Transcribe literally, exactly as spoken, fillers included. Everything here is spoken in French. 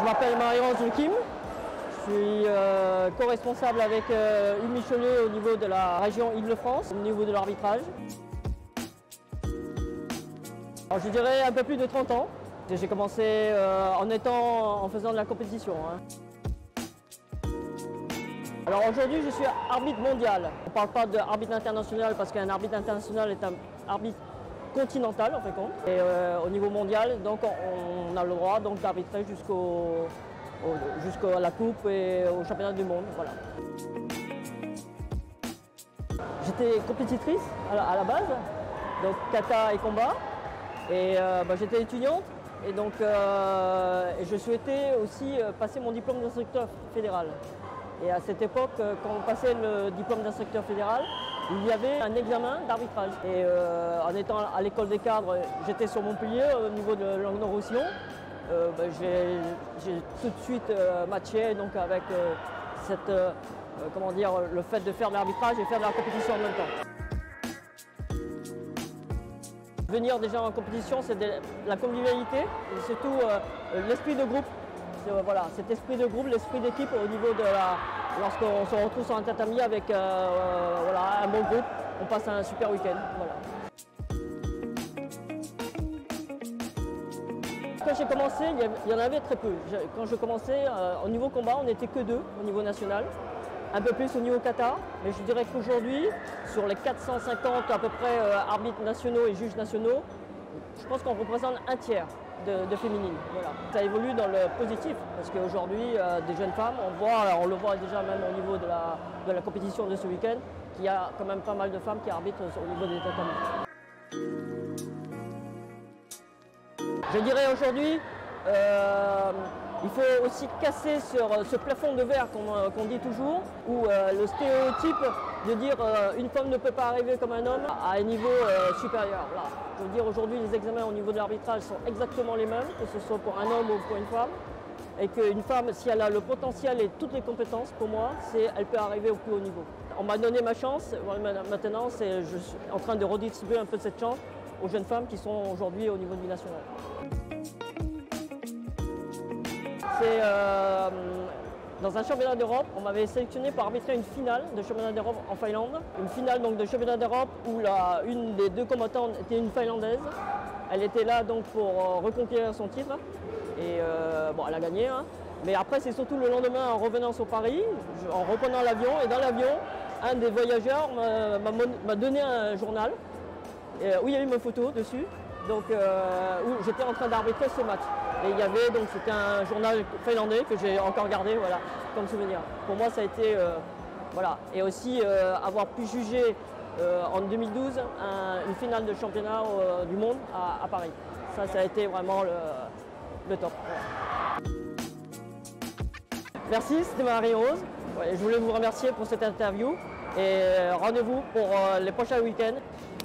Je m'appelle Marie-Rose Kim, je suis euh, co-responsable avec euh, Hugues Michelet au niveau de la région Île-de-France, au niveau de l'arbitrage. Je dirais un peu plus de trente ans. J'ai commencé euh, en, étant, en faisant de la compétition. Hein. Alors aujourd'hui je suis arbitre mondial. On ne parle pas d'arbitre international parce qu'un arbitre international est un arbitre continental en fait compte. Et euh, au niveau mondial, donc on, on a le droit d'arbitrer jusqu'au jusqu'à la coupe et au championnat du monde. Voilà. J'étais compétitrice à la, à la base, donc kata et combat. Et euh, bah, j'étais étudiante et donc euh, et je souhaitais aussi euh, passer mon diplôme d'instructeur fédéral. Et à cette époque, quand on passait le diplôme d'instructeur fédéral, il y avait un examen d'arbitrage. Et euh, en étant à l'école des cadres, j'étais sur Montpellier au niveau de Languedoc-Roussillon. Euh, bah, j'ai tout de suite euh, matché donc, avec euh, cette, euh, comment dire, le fait de faire de l'arbitrage et faire de la compétition en même temps. Venir déjà en compétition, c'est de la convivialité et surtout euh, l'esprit de groupe. Euh, voilà, cet esprit de groupe, l'esprit d'équipe au niveau de la... Lorsqu'on se retrouve sur un tatami avec euh, euh, voilà, un bon groupe, on passe un super week-end. Voilà. Quand j'ai commencé, il y en avait très peu. Quand je commençais, euh, au niveau combat, on n'était que deux au niveau national. Un peu plus au niveau kata, mais je dirais qu'aujourd'hui, sur les quatre cent cinquante à peu près euh, arbitres nationaux et juges nationaux, je pense qu'on représente un tiers de, de féminines. Voilà. Ça évolue dans le positif, parce qu'aujourd'hui, euh, des jeunes femmes, on, voit, on le voit déjà même au niveau de la, de la compétition de ce week-end, qu'il y a quand même pas mal de femmes qui arbitrent au niveau des tatamis. Je dirais aujourd'hui, euh, il faut aussi casser sur ce plafond de verre qu'on qu'on dit toujours, où euh, le stéréotype de dire euh, une femme ne peut pas arriver comme un homme à un niveau euh, supérieur. Là, je veux dire aujourd'hui les examens au niveau de l'arbitrage sont exactement les mêmes, que ce soit pour un homme ou pour une femme. Et qu'une femme, si elle a le potentiel et toutes les compétences, pour moi, elle peut arriver au plus haut niveau. On m'a donné ma chance, maintenant je suis en train de redistribuer un peu cette chance aux jeunes femmes qui sont aujourd'hui au niveau du national. C'est euh, dans un championnat d'Europe, on m'avait sélectionné pour arbitrer une finale de championnat d'Europe en Finlande. Une finale donc, de championnat d'Europe où la, une des deux combattantes était une Finlandaise. Elle était là donc pour euh, reconquérir son titre et euh, bon, elle a gagné. Hein. Mais après c'est surtout le lendemain en revenant sur Paris, je, en reprenant l'avion et dans l'avion, un des voyageurs m'a donné un journal et, où il y avait ma photo dessus. Donc euh, où j'étais en train d'arbitrer ce match. Et il y avait donc c'était un journal finlandais que j'ai encore gardé voilà, comme souvenir. Pour moi ça a été euh, voilà. Et aussi euh, avoir pu juger euh, en deux mille douze un, une finale de championnat euh, du monde à, à Paris. Ça ça a été vraiment le, le top. Voilà. Merci, c'était Marie-Rose. Ouais, je voulais vous remercier pour cette interview et rendez-vous pour euh, les prochains week-ends.